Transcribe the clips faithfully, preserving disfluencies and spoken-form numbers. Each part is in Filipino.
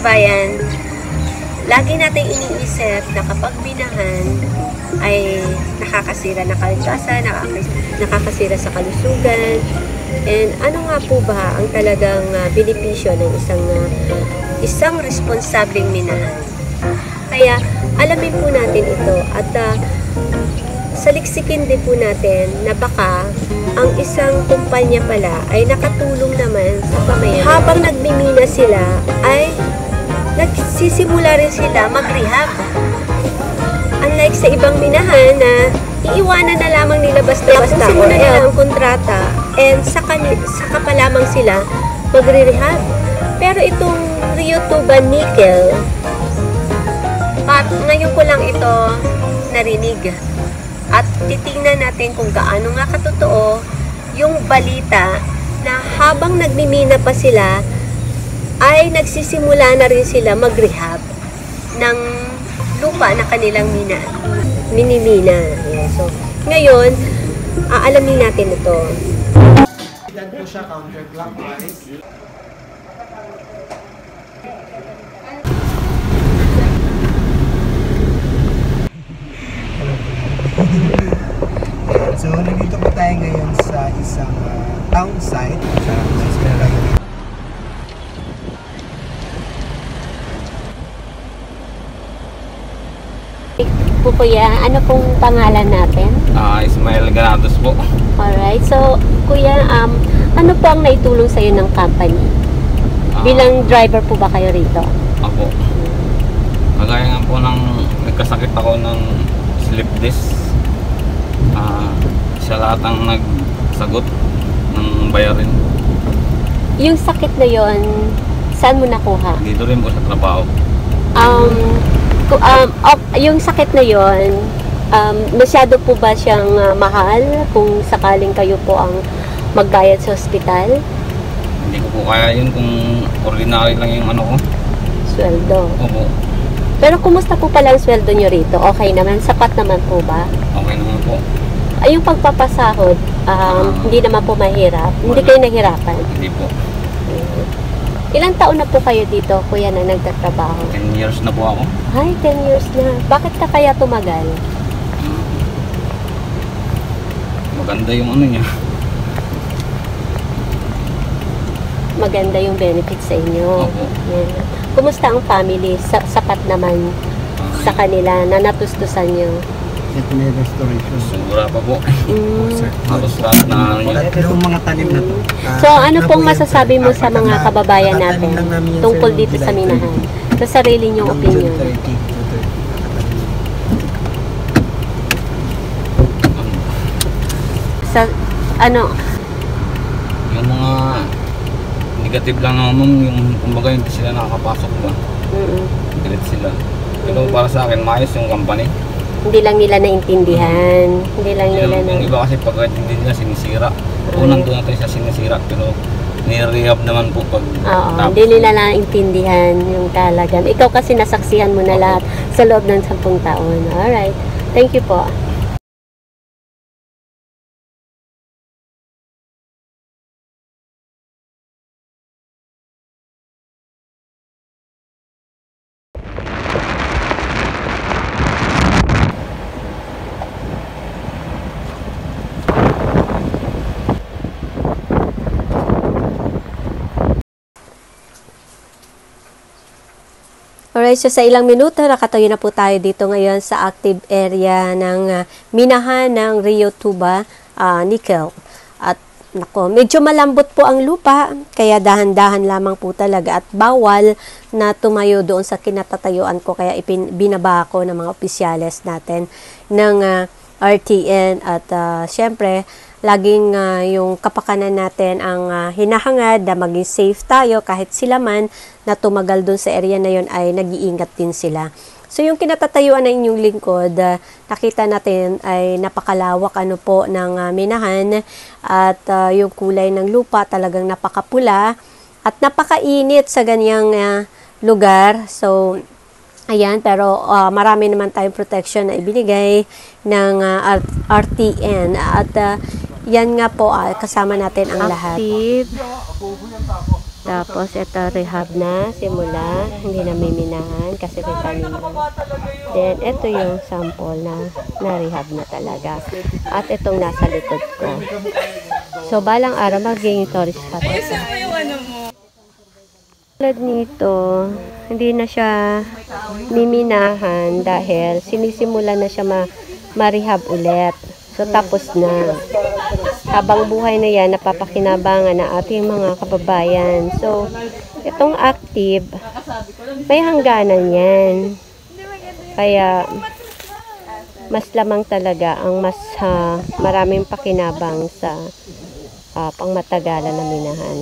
kababayan, lagi natin iniisip na kapag binahan ay nakakasira ng kaligtasan, nakakasira sa kalusugan. And ano nga po ba ang talagang uh, benepisyo ng isang uh, isang responsableng minahan? Kaya alamin po natin ito at uh, saliksikin din po natin na baka ang isang kumpanya pala ay nakatulong naman sa pamayanan. Habang nagmimina sila ay nagsisimula rin sila mag-rehab. Unlike sa ibang minahan na iiwanan na lamang nila basta-basta o nila ang kontrata and saka, saka pa lamang sila magre-rehab. Pero itong Rio Tuba Nickel, at ngayon ko lang ito narinig. At titingnan natin kung gaano nga katotoo yung balita na habang nagmimina pa sila ay nagsisimula na rin sila mag-rehab ng lupa na kanilang mina, minimina. Yeah, so, ngayon, aalamin natin ito. Ilan po siya counterclockwise. So, nandito po tayo ngayon sa isang uh, town site sa Esmeralda. Po kuya, ano pong pangalan natin? Ah, uh, Ismael Granados po. Alright, so kuya, um, ano po ang naitulong sa iyo ng company? Uh, Bilang driver po ba kayo rito? Ako. Kagaya nga po ng nagkasakit ako ng slip disc. Ah, uh, siya lahat ang nagsagot ng bayarin. Yung sakit na yon, saan mo nakuha? Dito rin po sa trabaho. Um, um oh, yung sakit na yon, um, masyado po ba siyang uh, mahal kung sakaling kayo po ang magbayad sa ospital? Hindi ko po kaya yun kung ordinary lang yung ano ko. Sweldo? Opo. Pero kumusta po pala ang sweldo nyo rito? Okay naman? Sapat naman po ba? Okay naman po. Ay, yung pagpapasahod, um, uh, hindi naman po mahirap? Wala. Hindi kayo nahirapan? Hindi po. Uh, ilang taon na po kayo dito, kuya, na nagtatrabaho? ten years na po ako. Ay, ten years na. Bakit ka kaya tumagal? Maganda yung ano niya. Maganda yung benefits sa inyo. Opo. Yeah. Kumusta ang family? Sa sapat naman Okay. sa kanila na natustusan nyo? Ito na yung restoration. Sobra pa po. Mm. Halos lahat na ano niya. Itong mga tanim na to. Uh, So, ano pong masasabi mo sa mga kababayan natin tungkol dito sa minahan? Sa sarili nyong opinion. Sa, ano? Yung mga negative lang naman, yung kumbaga hindi sila nakakapasok ba? Mm-mm. Galit sila. Pero para sa akin, maayos yung company. Hindi lang nila naintindihan. Hindi lang Yung, nila na... yung iba kasi pag hindi nila sinisira. Oo, nandun natin siya sinisira, pero nire-rehab naman po pag Oo, tapos. hindi nila naintindihan yung talagan. Ikaw kasi nasaksihan mo na lahat sa loob ng sampung taon. Alright. Thank you po. Alright, so sa ilang minuto, nakatayo na po tayo dito ngayon sa active area ng uh, minahan ng Rio Tuba uh, Nickel. At nako, medyo malambot po ang lupa, kaya dahan-dahan lamang po talaga at bawal na tumayo doon sa kinatatayuan ko, kaya ipin, binaba ko ng mga opisyales natin ng uh, R T N at uh, syempre, laging uh, yung kapakanan natin ang uh, hinahangad na maging safe tayo kahit sila man na tumagal dun sa area na yun ay nag-iingat din sila. So yung kinatatayuan na inyong lingkod, uh, nakita natin ay napakalawak ano po ng uh, minahan at uh, yung kulay ng lupa talagang napakapula at napakainit sa ganyang uh, lugar. So ayan, pero uh, marami naman tayong protection na ibinigay ng uh, R T N at uh, yan nga po, uh, kasama natin ang lahat. Active Tapos ito rehab na simula, hindi na miminahan kasi may tanim na. Then ito yung sample na na-rehab na talaga. At itong nasa likod ko. So balang araw magiging tourist spot ito. Tulad nito, hindi na siya miminahan dahil sinisimula na siya ma ma-rehab ulit. So tapos na. Habang buhay na yan, napapakinabangan na ating mga kababayan. So, itong active, may hangganan yan. Kaya, mas lamang talaga ang mas uh, maraming pakinabang sa uh, pangmatagalan na minahan.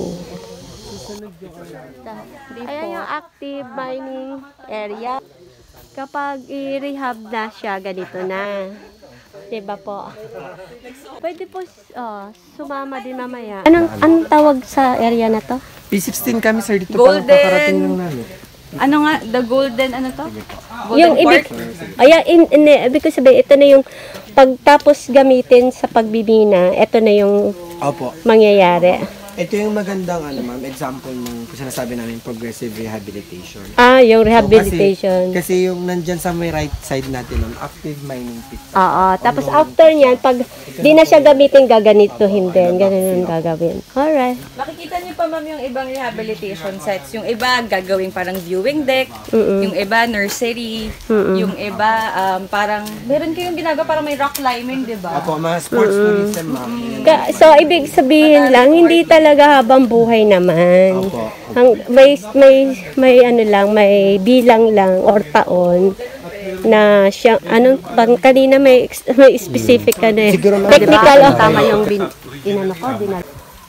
Ayan yung active mining area. Kapag i-rehab na siya, ganito na. Diba po? Pwede po uh, sumama din mamaya. Anong, anong tawag sa area na to? P sixteen kami sir, dito Golden. pa kakarating lang namin. Ano nga? The golden, ano to? Golden Yung ibig, ayan, in, in, ibig ko sabihin, ito na yung pagtapos gamitin sa pagbibina, ito na yung Opo. mangyayari. Ito yung magandang ano ma'am, example ng sinasabi namin progressive rehabilitation. Ah, yung So, rehabilitation. kasi, kasi yung nandyan sa may right side natin, ma'am, active mining pit. Oo. Tapos after niyan, pag di na siya gamitin, gaganituhin din. Ganun yung gagawin. Alright. Makikita niyo pa ma'am yung ibang rehabilitation sites. Yung iba gagawing parang viewing deck, Mm-mm. yung iba nursery, Mm-mm. yung iba um, parang meron kayong ginagawa parang may rock climbing, 'di ba? Opo, mga sports tourism, ma'am. Ka- So, ibig sabihin lang, hindi talaga habang buhay naman. Opo. Ang, may, may, may ano lang, may bilang lang or taon na siya, anong, pang kanina may, ex- may specific ka na eh. Siguro mga- Technical, oh, tama yung bin, inano ko, binal.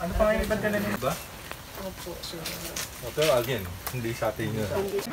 Pero again, hindi sa atin yun.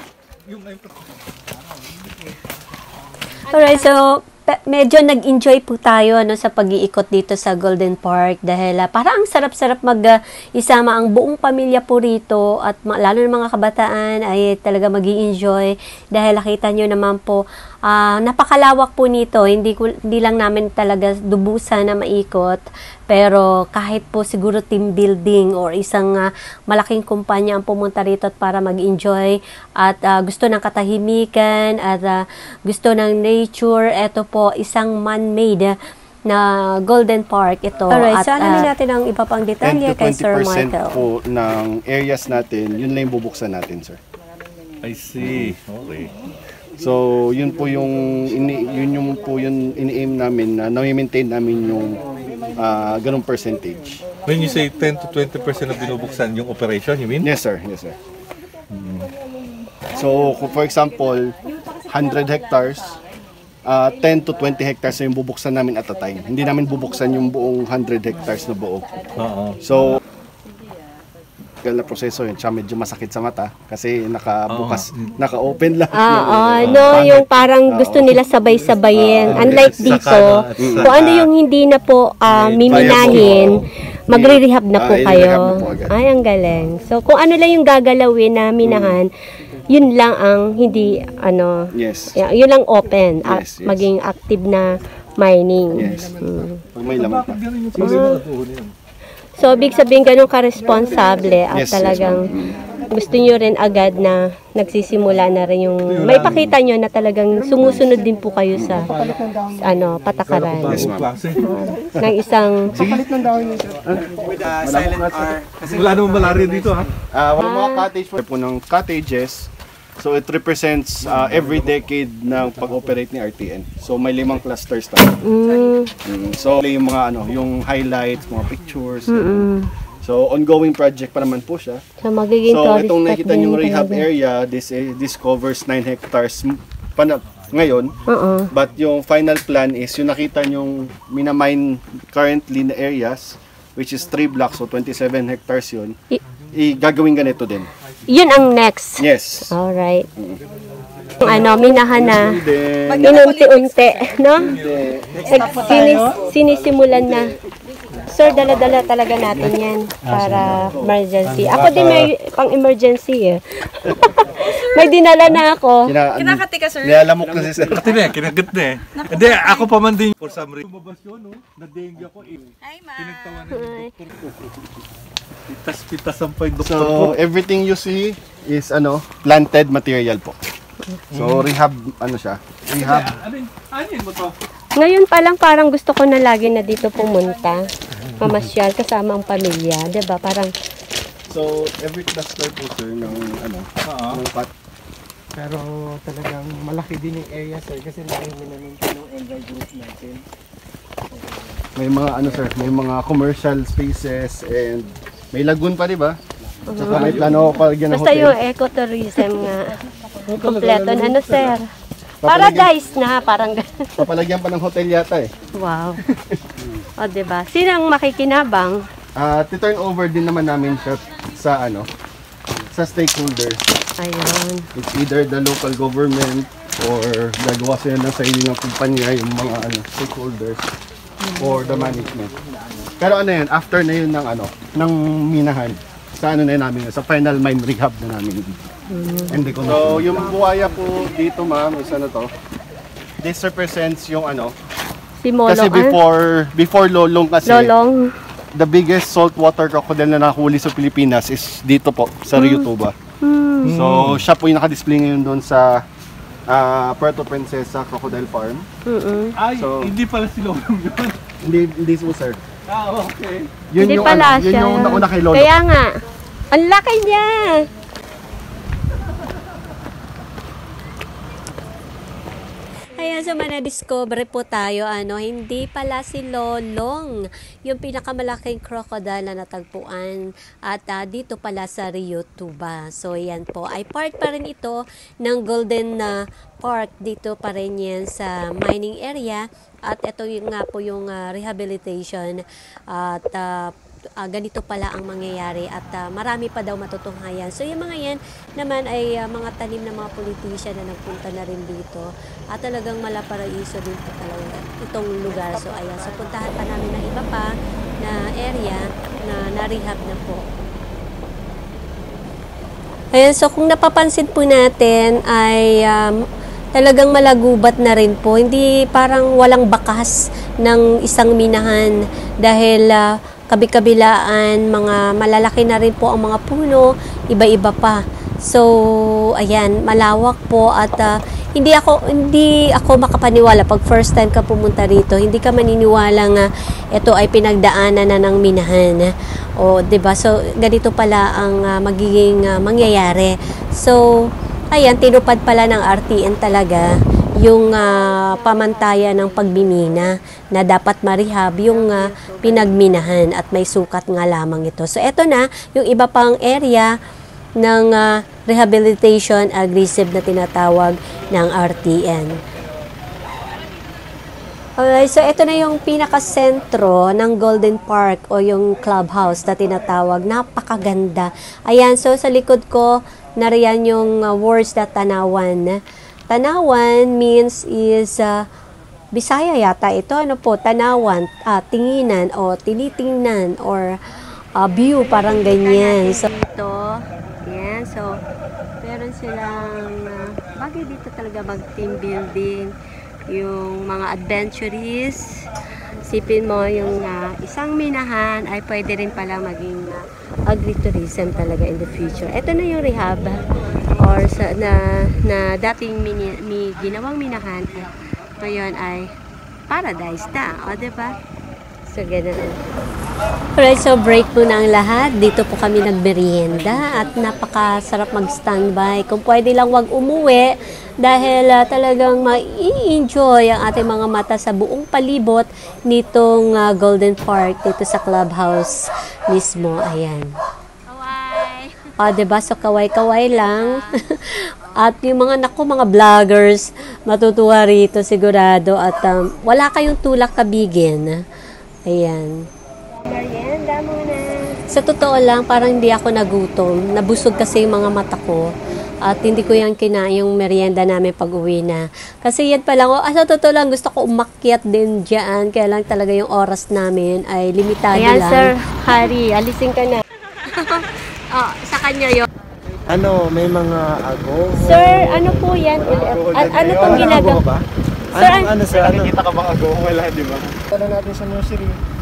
Alright, so pe- medyo nag-enjoy po tayo no, sa pag-iikot dito sa Golden Park dahil uh, parang ang sarap-sarap mag-isama ang buong pamilya po rito at ma- lalo ng mga kabataan ay talaga mag-i-enjoy dahil nakita nyo naman po uh, napakalawak po nito, hindi, ko, hindi lang namin talaga dubusan na maikot pero kahit po siguro team building or isang uh, malaking kumpanya ang pumunta rito at para mag-enjoy at uh, gusto ng katahimikan at uh, gusto ng nature, ito po isang man-made na Golden Park ito. Alright, at so alamin uh, natin ang iba pang detalye kay Sir Michael. po ng areas natin, yun lang yung bubuksan natin, sir. I see. Okay. So, yun po yung ini, yun yung po yung ini-aim namin na na-maintain namin yung uh, ganung percentage. When you say ten to twenty percent na binubuksan yung operation, you mean? Yes, sir. Yes, sir. So, kung for example, one hundred hectares, uh, ten to twenty hectares na yung bubuksan namin at a time. Hindi namin bubuksan yung buong one hundred hectares na buo. Oo. So, na proseso yun, siya medyo masakit sa mata kasi nakabukas, naka-open lang. Ah, yung, ah, uh, no, pangit. yung parang Ah, gusto oo. nila sabay-sabayin. Ah, Unlike yes. dito, Saka, no, kung saka, ano yung hindi na po ah, miminahin, magre-rehab na po Ah, kayo. i-rehab na po agad. Ay, ang galing. So, kung ano lang yung gagalawin na minahan, yun lang ang hindi, ano, Yes. yeah, yun lang open, at Yes, yes. maging active na mining. Yes. Mm. Pag may laman pa. So, ibig sabihin ganun ka-responsable at Yes, yes, talagang ma'am. gusto nyo rin agad na nagsisimula na rin yung, may pakita nyo na talagang sumusunod din po kayo sa, sa ano, patakaran. Yes, ma'am. Ng isang, With uh, silent R. Kasi Wala namang malaria dito, ha? Uh, wala mga cottage po ng cottages. So it represents uh, every decade ng pag-operate ni R T N. So may limang clusters tayo. mm, Mm, so yung mga ano, yung highlights, mga pictures. mm, So ongoing project pa naman po siya. so magiging So tourist itong spot nakita din yung rehab talaga. area, this eh, this covers nine hectares m- pana ngayon. Oo. But yung final plan is yung nakita yung minamine currently na areas, which is three blocks, so twenty-seven hectares yun. I- I gagawin ganito din. Yun ang next. Yes. Alright. Yung ano, minahan na. Then, Inunti-unti, no? Sinis, sinisimulan na. Sir, dala-dala talaga natin yan para emergency. Ako din may pang emergency eh. May dinala na ako. kina, Kinakati ka, sir. nilalamok na si sir. Kati na, kinagat na eh. Hindi, ako pa man din. For some reason. Lumabas yun, no? Na-dengue ako eh. Hi, ma. Pinagtawanan yung doktor ko. Pitas-pitasan pa yung doktor ko. So, everything you see is ano, planted material po. So, rehab, ano siya? Rehab. Ano yun? Ano yun mo to? Ngayon pa lang parang gusto ko na lagi na dito pumunta. Mamasyal kasama ang pamilya, 'di ba? Parang So, every cluster po, sir, ng ano, ng pat. Pero talagang malaki din yung area, sir, kasi na-maintain ng Envy Group natin. May mga ano, sir, may mga commercial spaces and may lagoon pa, di ba? Tsaka may plano ko palagyan ng basta hotel. yung ecotourism nga. Kompleto na ano, sir. Paradise na, parang ganun. Papalagyan pa ng hotel yata eh. Wow. O, 'di ba? Sino ang makikinabang? Ah, ti-turn over din naman namin siya sa ano, sa stakeholders. Ayun. It's either the local government or gagawa sila ng sarili ng kumpanya, yung mga ano, stakeholders or the management. Pero ano yun, after na yun ng ano, ng minahan, sa ano na yun namin, sa final mine rehab na namin. Hindi ko so, yung buhaya po dito, ma'am, is ano to, this represents yung ano, Si Molong. kasi before, before Lolong kasi, Lolong. the biggest saltwater crocodile na nakahuli sa Pilipinas is dito po, sa Rio Tuba. Hmm. So, siya po yung nakadisplay ngayon doon sa ah, Puerto Princesa Crocodile Farm. Mm-mm. Ay, So- hindi pala si Lolong yun. Hindi, hindi po, sir. Ah, okay. Yun Hindi yung, pala ano, yun siya. yung nauna kay Lolo. Kaya nga. Ang laki niya. Ayan, so manadiscover po tayo, ano, hindi pala si Lolong yung pinakamalaking crocodile na natagpuan at ah, dito pala sa Rio Tuba. So, yan po, ay part pa rin ito ng Golden na Park, dito pa rin yan sa mining area at ito yung nga po yung ah, rehabilitation at ah, Ah, ganito pala ang mangyayari at ah, marami pa daw matutunghayan. So yung mga yan naman ay ah, mga tanim ng mga politician na nagpunta na rin dito at talagang malaparaiso din po talaga itong lugar. So ayan, so puntahan pa namin ng iba pa na area na na-rehab na po. Ayan, so kung napapansin po natin ay um, talagang malagubat na rin po. Hindi parang walang bakas ng isang minahan dahil uh, kabi-kabilaan, mga malalaki na rin po ang mga puno, iba-iba pa. So, ayan, malawak po at uh, hindi ako hindi ako makapaniwala pag first time ka pumunta rito. Hindi ka maniniwala nga ito ay pinagdaanan na ng minahan. O, 'di ba? So, ganito pala ang uh, magiging uh, mangyayari. So, ayan, tinupad pala ng R T N talaga yung uh, pamantayan ng pagbimina na dapat marehab yung uh, pinagminahan at may sukat nga lamang ito. So, eto na yung iba pang area ng uh, rehabilitation aggressive na tinatawag ng R T N. Okay, so ito na yung pinakasentro ng Golden Park o yung clubhouse na tinatawag. Napakaganda. Ayan, so sa likod ko, nariyan yung uh, words na tanawan. Tanawan means is uh, Bisaya yata ito. Ano po? Tanawan, uh, tinginan o tinitingnan or uh, view, parang ganyan. So, ito, yan. So, meron silang uh, bagay dito talaga mag-team building. Yung mga adventurists. Sipin mo yung uh, isang minahan ay pwede rin pala maging uh, agritourism talaga in the future. Ito na yung rehab or sa, na, na dating mini, mi, ginawang minahan ngayon ay paradise na. O, diba? So, ganun. Alright, so break muna ang lahat. Dito po kami nagmerienda at napakasarap mag-standby. Kung pwede lang wag umuwi dahil uh, talagang ma-i-enjoy ang ating mga mata sa buong palibot nitong uh, Golden Park dito sa clubhouse mismo. Ayan. Kaway! O, diba? So, kaway-kaway lang. At yung mga naku, mga vloggers, matutuwa rito sigurado. At um, wala kayong tulak kabigin. Ayan. Merienda muna. Sa totoo lang, parang hindi ako nagutom. Nabusog kasi yung mga mata ko. At hindi ko yan kinain yung merienda namin pag uwi na. Kasi yan pa lang, oh, ah, sa totoo lang, gusto ko umakyat din dyan. Kaya lang talaga yung oras namin ay limitado Ayan, lang. Sir Harry, alisin ka na. Oh, sa kanya yun. Ano, may mga ago? Sir, ano po yan? An- ano pong ginagawa? Sir, Ano, an- ano, sir? Ano? Nakikita ka bang ago? Wala, di ba? Ano natin sa nursery?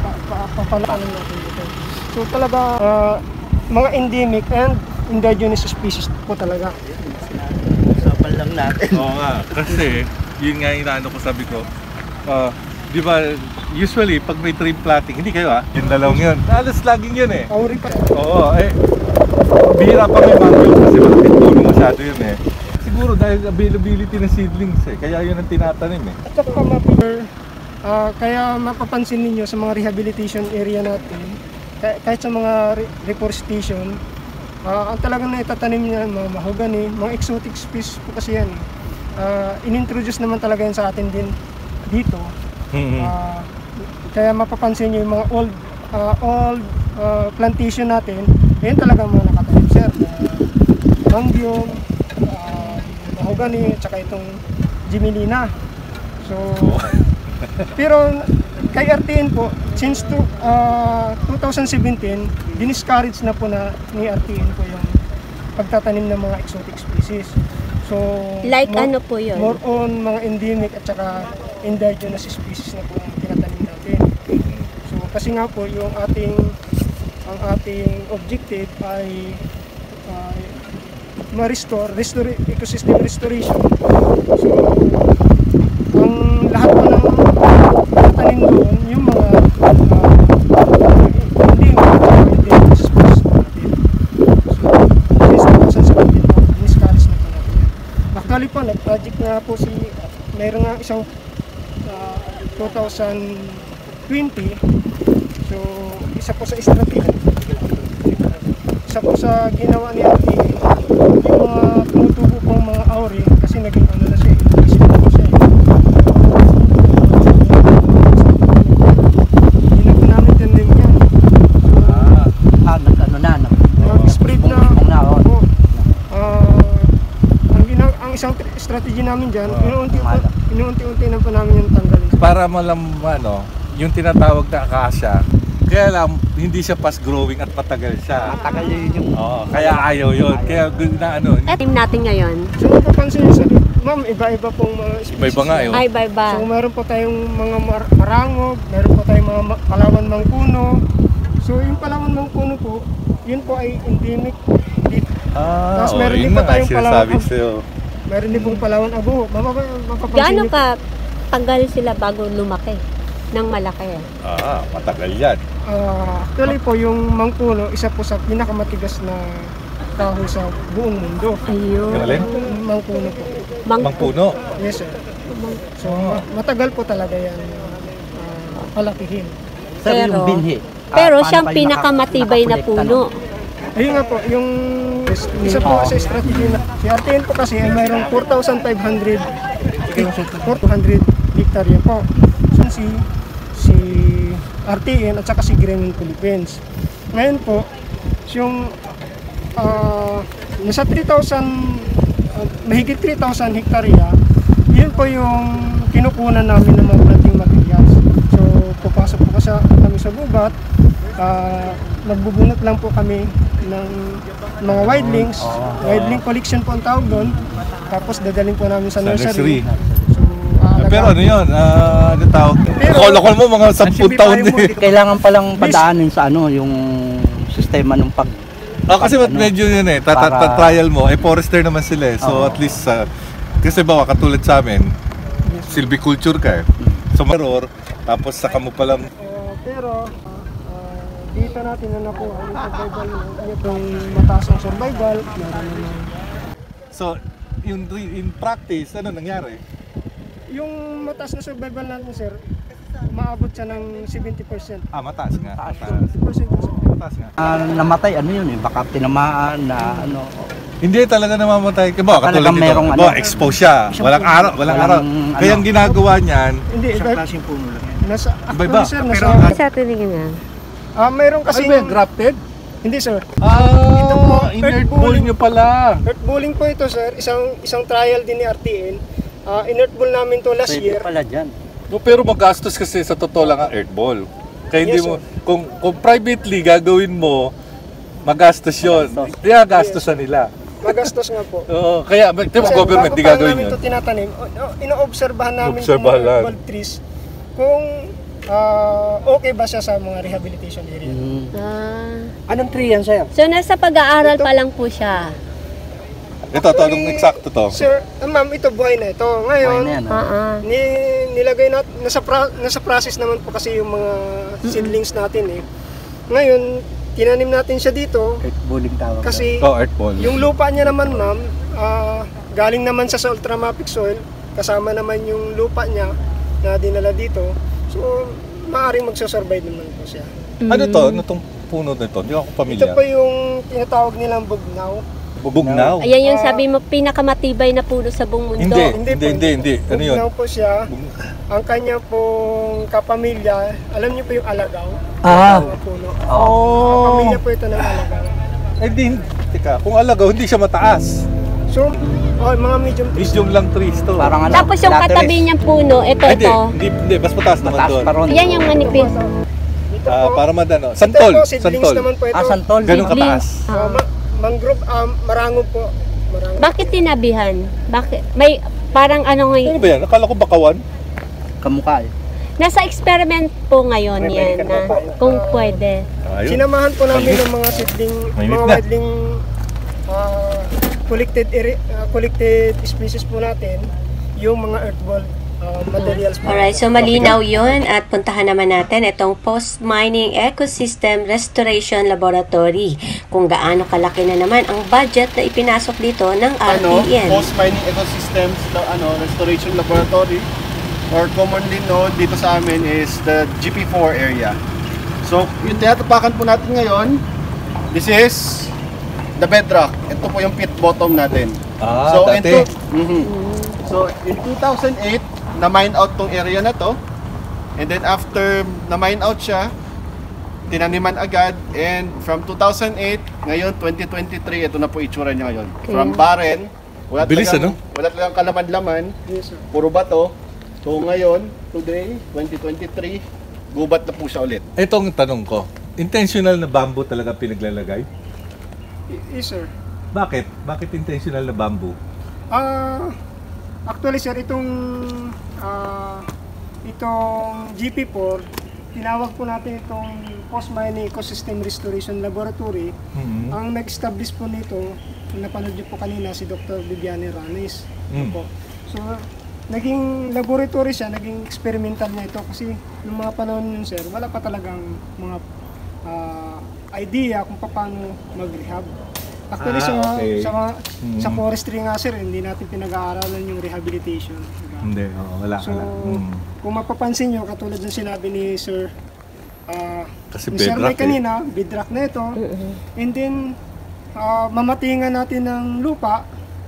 pa- pa- papalaanan natin dito. So talaga, ah, mga endemic and indigenous species po talaga. Usapan lang natin. Oo nga, kasi yun nga yung inaano ko, sabi ko, ah, di ba, usually pag may tree planting, hindi kayo ah, yung dalawang yun. Halos laging yun eh. Kauri pa. Oo, eh, bihira pa may mangrove kasi malaki puno masyado yun eh. Siguro dahil availability ng seedlings eh, kaya yun ang tinatanim eh. At saka mapipir, ah, kaya mapapansin ninyo sa mga rehabilitation area natin, kah- kahit sa mga re- reforestation, ah, ang talagang naitatanim niya, mga mahogany, mga exotic species po kasi yan. Uh, inintroduce naman talaga yan sa atin din dito. Mhm. Ah, kaya mapapansin nyo yung mga old ah, old ah, plantation natin, yun talagang mga nakatanim sir. Uh, Mangyong, uh, mahogany, at saka itong Jimelina. So, pero kay R T N po, since to, ah, twenty seventeen, diniscourage na po na ni R T N po yung pagtatanim ng mga exotic species. So, Like more- ano po yun? More on mga endemic at saka indigenous species na po ang tinatanim natin. So, kasi nga po yung ating ang ating objective ay ay ma-restore, restore, ecosystem restoration. So, ang lahat po ng tinatanim doon, yung mga uh, hindi mga species natin. So, since twenty seventeen po, discourage na po natin. Actually po, nag-project nga po si, mayroon nga isang uh, twenty twenty, so isa po sa strategy, isa po sa ginawa ni Ate, yung mga tumutubo pong mga auri, kasi naging ano na siya, kasi po siya. Hindi na po namin tinanim yan. Ah, ah nag-ano na, nag- Nag-spread na. bumibong na, oh. Opo. Ah, ang, gina- ang isang tr- strategy namin dyan, Ah, inuunti, malak. inuunti-unti na po namin yung tanggalin. Para malam ano, yung tinatawag na akasya, kaya lang hindi siya fast growing at matagal siya. Matagal yun yung... Oo, kaya ayaw yun. Kaya na ano, Eh, team natin ngayon. So mapapansin nyo sa ma'am, iba-iba pong mga species. iba-iba nga yun. Ay, bye bye. So meron po tayong mga mar- marangog, meron po tayong mga ma- Palawan mangkuno. So yung Palawan mangkuno po, yun po ay endemic dito. Ah, Tapos oh, meron din yun po na nga tayong sinasabi Palawan. sa'yo. Meron din pong Palawan abo. Mapapa- mapapansin Gaano nyo- ka tagal sila bago lumaki ng malaki? Ah, matagal yan. Ah, actually po yung mangkuno, isa po sa pinakamatigas na kahoy sa buong mundo. Ayun. Yung alin? Mangkuno po. Mang- Mangpuno. Yes sir. So ma- matagal po talaga yan uh, palakihin. Sir, Pero- yung binhi. ah, Pero paano siyang kayo pinakamatibay na naka- puno. Ayun nga po, yung isa po sa strategy na si R T N po kasi ay mayroong four thousand five hundred four hundred hektarya po. So si si R T N at saka si Gremlin Philippines. Ngayon po, yung ah, nasa three thousand uh, mahigit three thousand hektarya, yun po yung kinukunan namin ng mga planting materials. So papasok po kasi kami sa gubat, ah, magbubunot lang po kami ng mga widelings, wideling collection po ang tawag doon, tapos dadalhin po namin sa Sa nursery. nursery. So, ah, Pero ano yun? Ah, ano tawag? Pero- Kolokol mo mga sampung taon Ang eh. Kailangan palang padaanin sa ano, yung sistema ng pag... Ah, kasi Ano? medyo yun eh, Para- tata-trial mo, eh forester naman sila eh. So Oo. at least, ah, kasi bawa katulad sa amin, silviculture ka eh. So maror, tapos saka mo palang, Ah, pero ah, dito natin na nakuha yung survival, itong mataas ang survival, meron naman. so yung re- in practice, ano nangyari? Yung mataas na survival natin sir, umaabot siya ng seventy percent. Ah, mataas nga. Mataas. Mataas, seventy percent po sir. mataas nga. Ah, namatay, ano yun eh, baka tinamaan na ano. Hindi talaga namamatay. Kaya ba, katulad Talagang nito, merong ba, ano. expose siya. Walang araw, walang araw. Walang Kaya ang ano. ginagawa niyan, Hindi, iba, puno lang. nasa, Iba-iba. actually sir, nasa, Sa tinigin na. ah, mayroon kasi, grafted? hindi sir, Ah, earth inert ball ball nyo pala. earth balling po ito sir, isang isang trial din ni R T N. Ah, in-earth ball namin to last year. pala dyan. No, pero magastos kasi sa totoo lang ang earth ball. Kaya hindi Yes, mo, kung, kung privately gagawin mo, magastos yun. Kaya gastosan nila. Magastos nga po. Oo, kaya, di mo Kasi government, bago di pa gagawin namin yun. ito tinatanim, o- o- ino-obserbahan namin Obserbahan itong lang. mga bulb trees. Kung ah, okay ba siya sa mga rehabilitation area. Ah. Anong tree yan, sir? So, nasa pag-aaral pa lang po siya. Ito, ito, itong eksakto to. Sir, ah, ma'am, ito buhay na ito. Ngayon, Ah, ni, nilagay natin, nasa, pra, nasa process naman po kasi yung mga seedlings natin eh. Ngayon, tinanim natin siya dito Earth bulling tawag. kasi Oh, earth ball. yung lupa niya naman, ma'am, ah, galing naman sa ultramafic soil, kasama naman yung lupa niya na dinala dito. So, maaaring magsasurvive naman po siya. Ano to? Ano tong puno na ito? Hindi ako Ito pamilyar. pa yung tinatawag nilang bugnaw. Bubugnaw? Ayan yung sabi mo, pinakamatibay na puno sa buong mundo. Hindi, Hindi hindi, po. hindi, hindi. Ano yun? Bugnaw po siya. Ang kanya pong kapamilya, alam niyo po yung alagaw? Ah. Mga puno. Oh! Kapamilya po ito ng alagaw. Eh di, teka, kung alagaw, hindi siya mataas. So, oh, mga medium trees. Medium lang trees to. Parang ano? Tapos yung katabi niyang puno, ito, Ay, hindi, ito. hindi, hindi, mas mataas naman Mataas doon. pa ron. Yan yung manipis. Dito Ah, po. para madano. Ito Santol, po, seedlings santol. naman po ito. Ah, santol. Ganun kataas. Oh, Ah. ma- mangrove, um, marango po. Marango. Bakit tinabihan? Bakit? May parang ano Ano ngayon. ba yan? Akala ko bakawan. Kamukha eh. Nasa experiment po ngayon yan na kung pwede. Ayun. Sinamahan po namin ng mga seedling, Mainit mga na. widely ah, collected area, ah, collected species po natin, yung mga earthball ah, materials po. Alright, so malinaw yun at puntahan naman natin itong Post-Mining Ecosystem Restoration Laboratory. Kung gaano kalaki na naman ang budget na ipinasok dito ng R Ano, T N. Post Mining Ecosystems ano, Restoration Laboratory, or commonly known dito sa amin is the G P four area. So, yung tinatapakan po natin ngayon, this is the bedrock. Ito po yung pit bottom natin. Ah, so, dati. in two- Mhm. So, in two thousand eight, na-mine out tong area na to. And then after na-mine out siya, tinaniman agad. And from two thousand eight, ngayon twenty twenty-three, ito na po itsura niya ngayon. From barren, wala Bilis, talagang, ano? wala talagang kalaman-laman, Yes, sir. puro bato. So ngayon, today, twenty twenty-three, gubat na po siya ulit. Itong tanong ko, intentional na bamboo talaga pinaglalagay? Y- Yes, sir. Bakit? Bakit intentional na bamboo? Ah, actually sir, itong ah, itong G P four, tinawag po natin itong Post-Mining Ecosystem Restoration Laboratory. Mhm. Ang nag-establish po nito, kung napanood niyo po kanina, si Doctor Viviane Ranes. Mm. Po. So, naging laboratory siya, naging experimental na ito kasi noong mga panahon yun sir, wala pa talagang mga ah, idea kung paano mag-rehab. Actually Ah, sa, okay. sa, mga- Mm. sa forestry nga sir, hindi natin pinag-aaralan yung rehabilitation. Diba? Hindi, oo, wala, So, wala. Mm. kung mapapansin nyo, katulad ng sinabi ni Sir ah, Kasi ni Sir bedrock May eh. kanina, bedrock na ito. And then, ah, mamatingan natin ng lupa.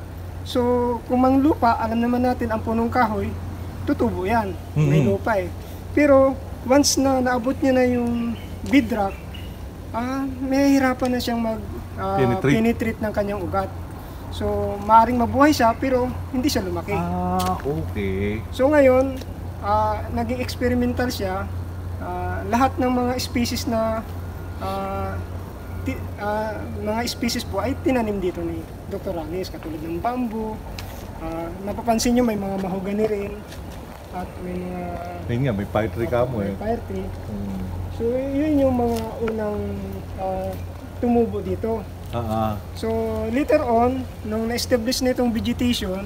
So, kung mang lupa, alam naman natin ang punong kahoy, tutubo yan. May Mhm. lupa eh. Pero, once na naabot niya na yung bedrock, ah, may hirapan na siyang mag ah, Penetrate. penetrate ng kanyang ugat. So, maaaring mabuhay siya, pero hindi siya lumaki. Ah, okay. So ngayon, ah, naging experimental siya. Ah, lahat ng mga species na ah, ti- ah, mga species po ay tinanim dito ni Doctor Ranes, katulad ng bamboo. Ah, napapansin nyo may mga mahogany rin at may mga Ayun nga, may pine tree ka mo eh. fire tree. Mm. So yun yung mga unang ah, tumubo dito. Ah, ah. So later on, nung na-establish na itong vegetation,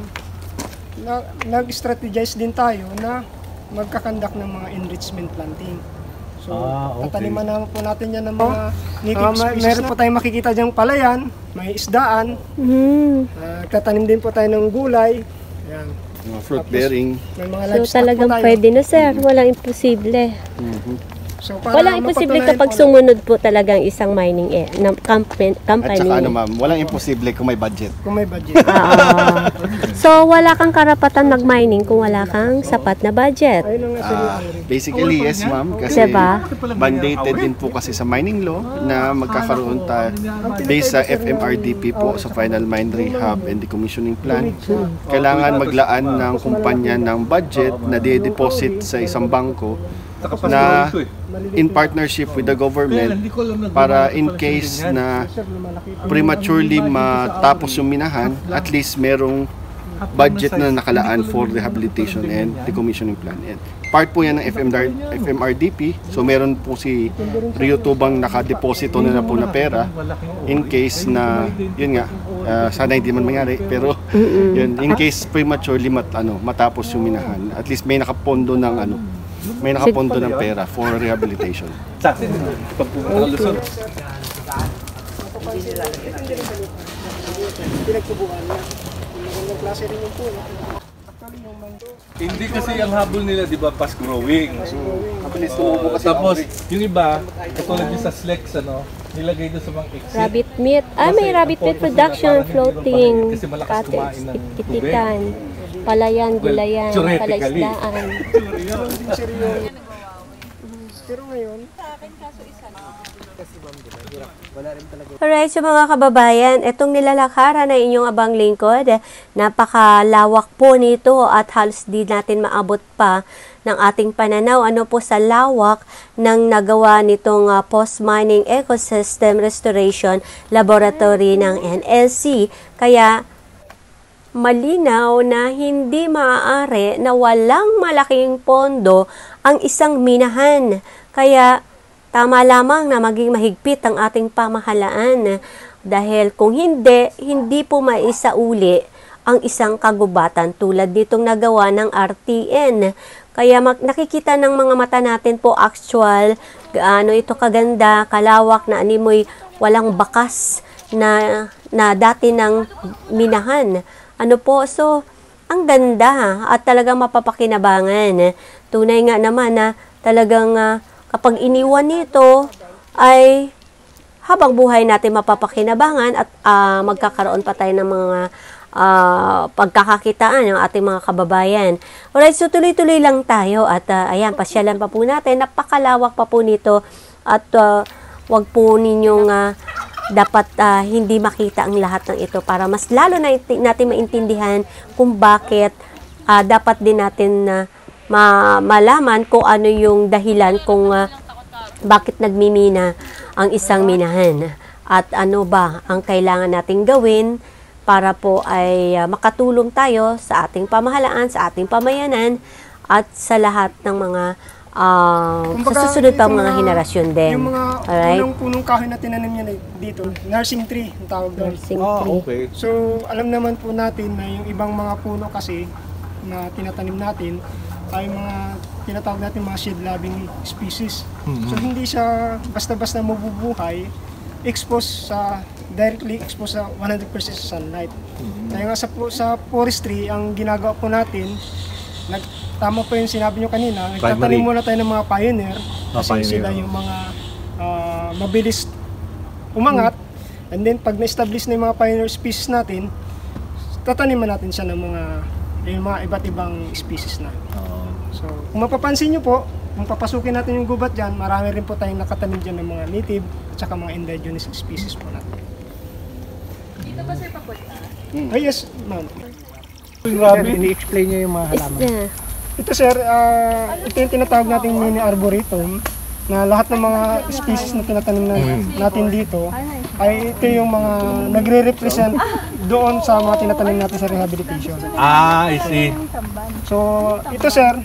na, nag-strategize din tayo na magkakandak ng mga enrichment planting. So, Ah, okay. tataniman naman po natin yan ng mga native species. Meron po tayong makikita diyang palayan, may isdaan, Hmm. uh, tatanim din po tayo ng gulay. Yan. Mga fruit bearing. May mga So livestock talagang po tayo. pwede na sir, walang imposible. Mhm. So, para Walang imposible mapatunayan kapag po na- sumunod po talagang isang mining eh, na company. At company. saka ano ma'am, walang imposible kung may budget. Kung may budget. Ah, so wala kang karapatan mag-mining kung wala kang sapat na budget. Ayun ang nasa Ah, basically, yes ma'am, kasi Diba? mandated din po kasi sa mining law na magkakaroon tayo based sa F M R D P po sa Final Mine Rehab and Decommissioning Plan. Kailangan maglaan ng kumpanya ng budget na de-deposit sa isang bangko na in partnership with the government para in case na prematurely matapos yung minahan, at least merong budget na nakalaan for rehabilitation and decommissioning plan. And part po yan ng F M R D P. So meron po si Rio Tubang nakadeposito na na po na pera in case na, yun nga, uh, sana hindi man mangyari. Pero yun, in case prematurely mat, ano, matapos yung minahan, at least may nakapondo ng ano, may nakapondo ng pera for rehabilitation. Sa akin, pag pumunta ka Luzon. Pinagtubuan niya. Magandang klase rin yung puno. Actually, yung mango. Hindi kasi ang habol nila, di ba, fast growing. Mabilis Uh, tumubo kasi. tapos, yung iba, katulad yung sa Slex, ano, nilagay doon sa mga exit. Rabbit meat. Ah, may Kasi rabbit ang meat purpose production, nila, parang floating, hindi kasi malakas cottage, kumain ng kitikan, palayan, gulayan, theoretically. palaisdaan. Meron din sir yung... Pero ngayon, Alright, so mga kababayan, itong nilalakaran na inyong abang lingkod, napakalawak po nito at halos di natin maabot pa ng ating pananaw. Ano po sa lawak ng nagawa nitong uh, Post-Mining Ecosystem Restoration Laboratory ng N L C. Kaya malinaw na hindi maaari na walang malaking pondo ang isang minahan. Kaya tama lamang na maging mahigpit ang ating pamahalaan dahil kung hindi, hindi po maisauli ang isang kagubatan tulad nitong nagawa ng R T N. Kaya mag- nakikita ng mga mata natin po actual, gaano ito kaganda, kalawak na animoy walang bakas na, na dati ng minahan. Ano po, so ang ganda at talagang mapapakinabangan. Tunay nga naman na talagang uh, kapag iniwan nito ay habang buhay natin mapapakinabangan at uh, magkakaroon pa tayo ng mga uh, pagkakakitaan ng ating mga kababayan. Alright, so tuloy-tuloy lang tayo at uh, ayan, pasyalan pa po natin. Napakalawak pa po nito at uh, wag po ninyong uh, dapat uh, hindi makita ang lahat ng ito para mas lalo na natin maintindihan kung bakit uh, dapat din natin uh, Ma malaman kung ano yung dahilan kung uh, bakit nagmimina ang isang minahan at ano ba ang kailangan nating gawin para po ay uh, makatulong tayo sa ating pamahalaan, sa ating pamayanan at sa lahat ng mga uh, sa susunod pa mga henerasyon din. yung mga Alright? punong, punong kahoy na tinanim niya na dito, nursing tree ang tawag doon. Nursing Ah, tree. okay. So, alam naman po natin na yung ibang mga puno kasi na tinatanim natin ay mga tinatawag natin mga shade-loving species. Mm-hmm. So, hindi siya basta-basta mabubuhay, exposed sa, directly exposed sa one hundred percent sa sunlight. Mm-hmm. Kaya nga sa, sa forestry, ang ginagawa po natin, nag, tama po yung sinabi nyo kanina, nagtatanim muna tayo ng mga pioneer, Ah, kasi pioneer. sila yung mga uh, mabilis umangat, and then pag na-establish na yung mga pioneer species natin, tataniman natin siya ng mga yung mga iba't ibang species na. So, kung mapapansin nyo po, kung papasukin natin yung gubat dyan, marami rin po tayong nakatanim dyan ng mga native at saka mga indigenous species po natin. Dito ba sir papunta? Ah, yes, ma'am. Grabe. Ini-explain niya yung mga Is the, Ito sir, ah, ito yung tinatawag nating mini arboretum na lahat ng mga species na tinatanim na, natin dito ay ito yung mga nagre-represent doon sa mga tinatanim natin sa rehabilitation. Ah, I see. So, ito sir,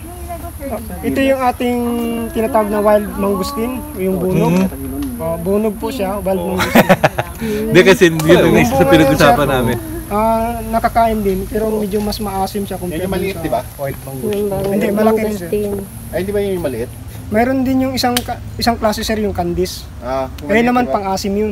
ito yung ating tinatawag na wild mangustin, yung bunog. Uh, bunog po siya, wild mangustin. Hindi kasi yun ang isa sa pinag-usapan namin. Ah, nakakain din, pero medyo mas maasim siya compared Yung maliit, sa di ba? wild mangustin. yung bang- Hindi, malaki rin siya. mangustin. Ay, di ba yung maliit? Meron din yung isang ka- isang klase sir, yung candice. Ah, yung Kaya maliit, naman di ba? pang-asim yun.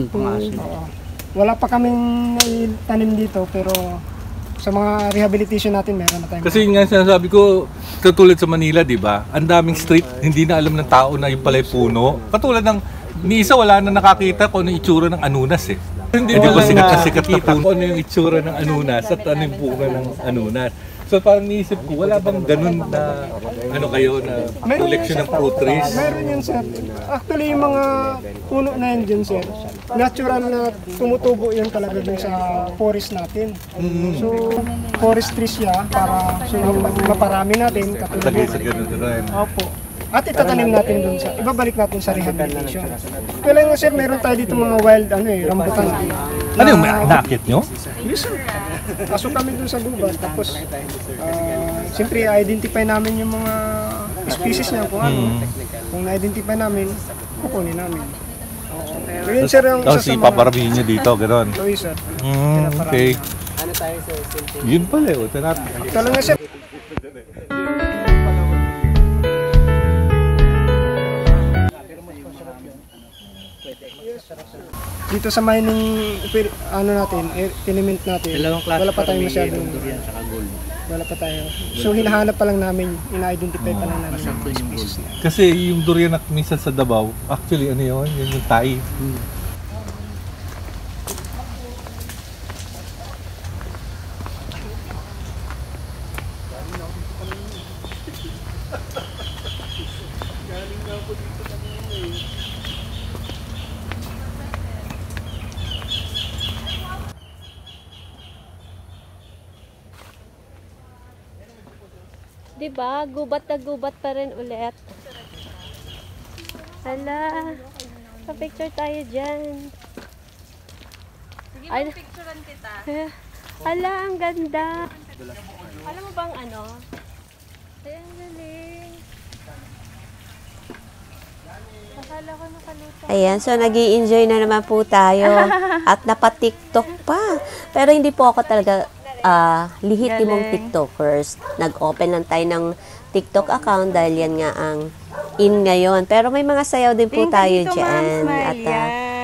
Oo. Wala pa kaming tanim dito, pero sa mga rehabilitation natin meron na tayo. Kasi yun nga sinasabi ko, katulad sa Manila, di ba? Ang daming street, hindi na alam ng tao na yung pala'y puno. Katulad ng, ni isa wala na nakakita kung ano yung itsura ng anunas eh. Hindi di ba sikat na sikat na puno kung ano yung itsura ng anunas at ano yung bunga ng anunas. So parang niisip ko, wala bang ganun na ano kayo na collection ng fruit trees? Meron yun sir. Actually yung mga puno na yan dyan sir, natural na tumutubo yun talaga dun sa forest natin. So forestry siya para so, maparami natin. Lagay sa ganun rin. Opo. at itatanim natin dun sa, ibabalik natin sa rehabilitation. Kaya nga sir, meron tayo dito mga wild, ano eh, rambutan. Ano yung may nakit nyo? Yes sir. Pasok kami dun sa gubat, tapos, uh, siyempre, identify namin yung mga species niya, kung ano. Hmm. Kung na-identify namin, kukunin namin. So, yun sir, yung Tapos isa sa mga... ipaparabihin nyo dito, gano'n. So, yes sir. Mm, okay. Yun pala, eh. Ito natin. Ito lang nga sir. Dito sa mining, ano natin, eh, tenement natin, wala pa tayo masyadong, wala pa tayo. So hinahanap pa lang namin, ina-identify pa lang namin yung species na. Kasi yung durian na minsan sa Davao, actually ano yun, yun yung Thai. Hmm. Diba? Gubat na gubat pa rin ulit. Hala. Pa-picture tayo dyan. Sige, Ay, picturean kita. hala, ang ganda. Alam mo bang ano? Ay, ang galing. Akala ko nakaluto. Ayan, so nag-i-enjoy na naman po tayo. At napa-TikTok pa. Pero hindi po ako talaga uh, lihitimong TikTokers. Nag-open lang tayo ng TikTok account dahil yan nga ang in ngayon. Pero may mga sayaw din po tayo dyan. At uh,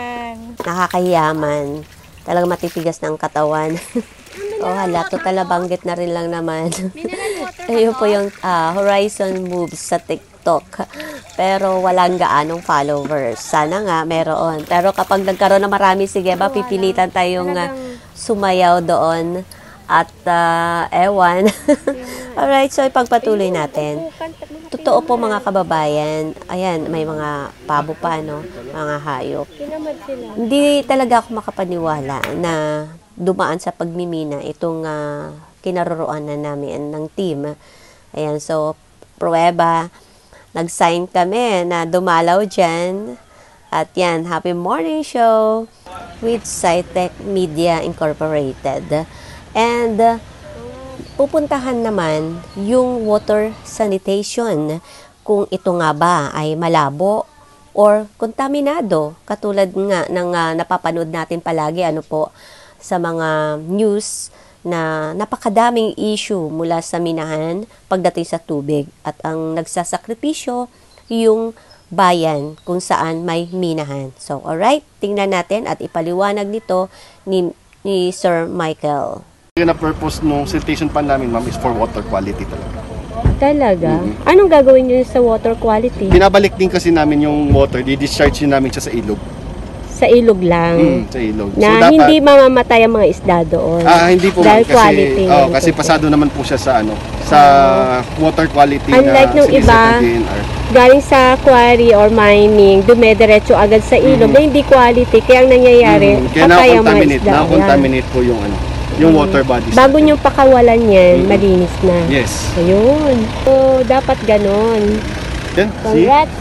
nakakayaman. Talagang matitigas ng katawan. Oh, hala, total banggit na rin lang naman. Ayun po yung uh, Horizon Moves sa TikTok. Pero walang gaanong followers. Sana nga meron. Pero kapag nagkaroon na marami, sige ba, pipilitan tayong uh, sumayaw doon. At uh, ewan. Alright, so ipagpatuloy natin. Totoo po mga kababayan. Ayan, may mga pabo pa, no? Mga hayop. Hindi talaga ako makapaniwala na dumaan sa pagmimina itong uh, kinaroroonan namin ng team. Ayan, so, pruweba, nag-sign kami na dumalaw dyan. At yan, happy morning show with Scitech Media Incorporated. And, uh, pupuntahan naman yung water sanitation kung ito nga ba ay malabo or kontaminado. Katulad nga ng uh, napapanood natin palagi, ano po, sa mga news na napakadaming issue mula sa minahan pagdating sa tubig. At ang nagsasakripisyo yung bayan kung saan may minahan. So, alright, tingnan natin at ipaliwanag nito ni, ni Sir Michael. Yung na-purpose nung siltation pan namin, ma'am, is for water quality talaga. Talaga? Mm-hmm. Anong gagawin nyo sa water quality? Binabalik din kasi namin yung water, di-discharge din namin siya sa ilog. Sa ilog lang? Mm, sa ilog. Na So, dapat, hindi mamamatay ang mga isda doon? Ah, hindi po, dahil kasi, quality. Oh, kasi pasado naman po siya sa ano, sa uh, water quality. Unlike na nung iba, galing sa quarry or mining, dumediretso agad sa ilog mm. na hindi quality. Kaya ang nangyayari, mm, kaya patay ang mga isda. Na-contaminate po yung ano, yung mm. water bodies. Bago nyo pakawalan yan, mm. malinis na. Yes. Ayun. So, dapat ganon. Yan, congrats.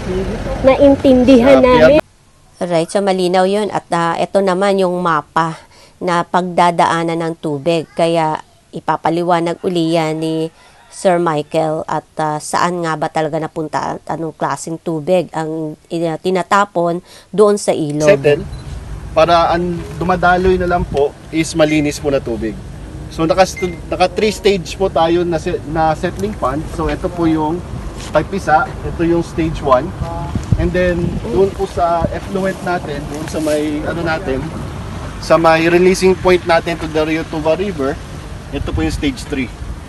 Naintindihan uh, namin. Alright, so malinaw yun. At uh, ito naman yung mapa na pagdadaanan ng tubig. Kaya ipapaliwanag uli yan ni Sir Michael at uh, saan nga ba talaga napunta at anong klaseng tubig ang uh, tinatapon doon sa ilog. Settle, para ang dumadaloy na lang po is malinis po na tubig. So naka, naka three stage po tayo na, na settling pond. So ito po yung type isa, ito yung stage one. And then, doon po sa effluent natin, doon sa may, ano natin, sa may releasing point natin to the Rio Tuba River, ito po yung stage three.